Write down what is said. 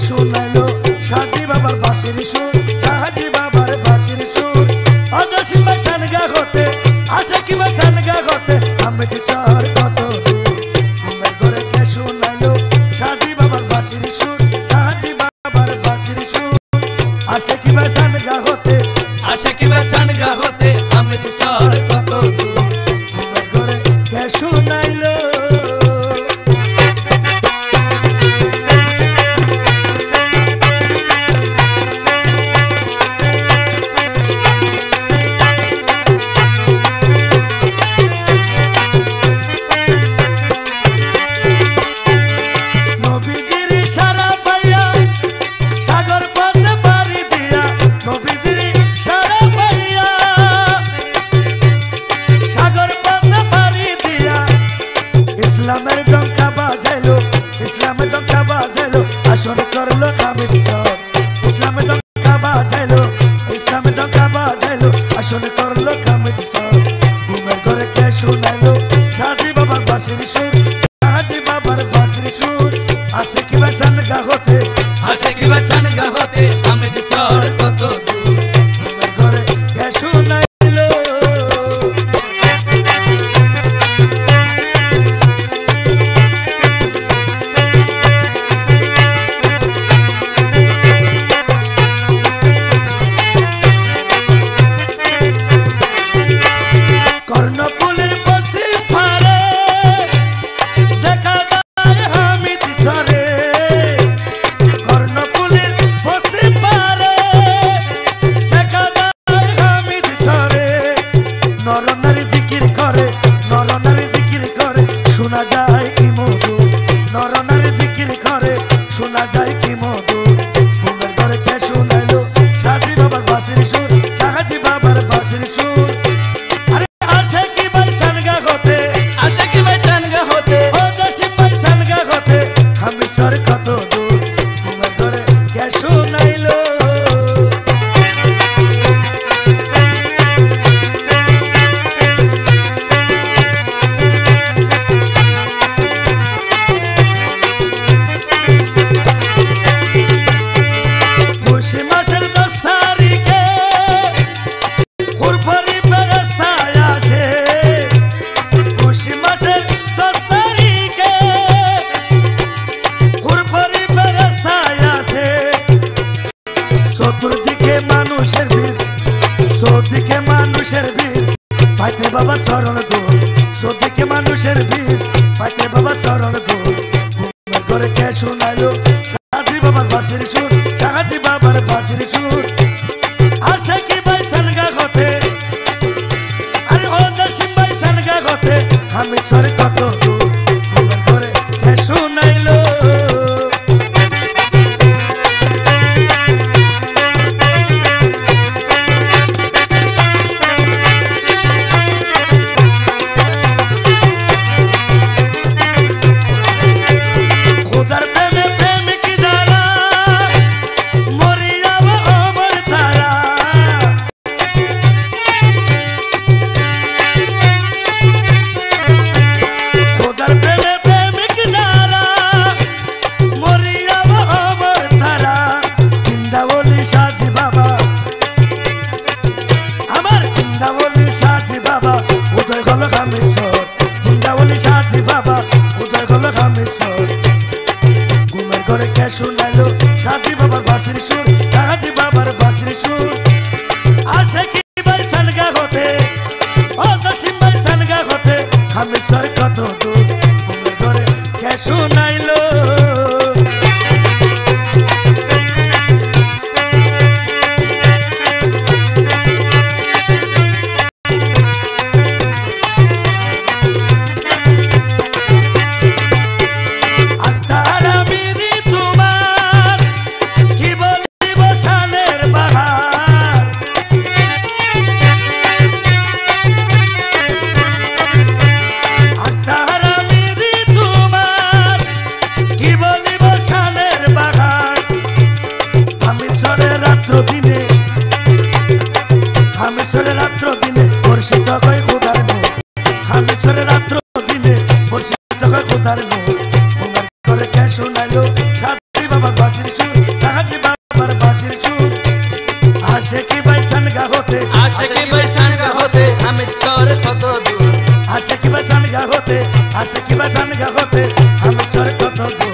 শুনাইলো সাজি বাবার বাঁশির সুর জাহাজি বাবার বাঁশির সুর অজসিম ভাই সানগা হতে আশা কি ভাই সানগা হতে আমি দিশার কত ঘুমের ঘরে কে শুনাইলো সাজি বাবার বাঁশির সুর জাহাজি বাবার বাঁশির সুর আশা কি ভাই সানগা হতে আমি দিশার কত ঘুমের ঘরে কে শুনাইলো ইসলামের ডঙ্কা বাজাইলো আসন করলো হামিদ সর ইসলামের ডঙ্কা বাজাইলো আসন করলো হামিদ সর ঘুমের ঘরে কে শুনাইলো সাজি বাবার বাঁশির সুর সাজি বাবার বাঁশির সুর আসে কি ভাই সানগা হতে হামিদ সর কত ঘুমের ঘরে কে শুনাইলো কর্ণফুলের বসি ফারে দেখা যায় হামিদ সরে কর্ণফুলের বসি ফারে দেখা যায় হামিদ সরে নরনারী জিকির করে শোনা যায় কি মধু নরনারী জিকির করে শোনা যায় কি মধু ঘুমের ঘরে কে শুনাইলো সাজি বাবার বাঁশির সুর জাহাজি বাবার বাঁশির সুর সর কত দূর ঘুমের ঘরে কে শুনাইলো খুশি মাসের 10 তারিখে ফুরফুরি ফেরেশতায় আসে খুশি মাসের 10 তারিখে চতুর্দিকে মানুষের ভিড় পাইতে বাবা শরণ দূর চতুর্দিকে মানুষের ভিড় পাইতে বাবা শরণ দূর ঘুমের ঘরে কে শুনাইলো সাজি বাবার বাঁশির সুর জাহাজি বাবার বাঁশির সুর আশা কি ভাই সানগা হতে আরে অজসিম ভাই সানগা হতে হামিদ সর কত দূর ঘুমের ঘরে কে শুনাইলো সাজি বাবা উদয় হলো হামিদ সর ঘুমের ঘরে কে শুনাইলো সাজি বাবার বাঁশির সুর জাহাজি বাবার বাঁশির সুর আসে কি ভাই সানগা হতে অজসিম ভাই সানগা হতে হামিদ সর কত দূর ঘুমের ঘরে কে শুনাইলো রাত্র দিনে বর্ষিত হয় খোদার নূর হামিদ রাত্র দিনে বর্ষিত হয় খোদার নূর ঘুমের ঘরে কে শুনাইলো সাজি বাবার বাঁশির সুর সাজি বাবার বাঁশির সুর আশিকি ভাই সানগা হতে হামিদ চর কত দূর আশিকি ভাই সানগা হতে হামিদ চর কত দূর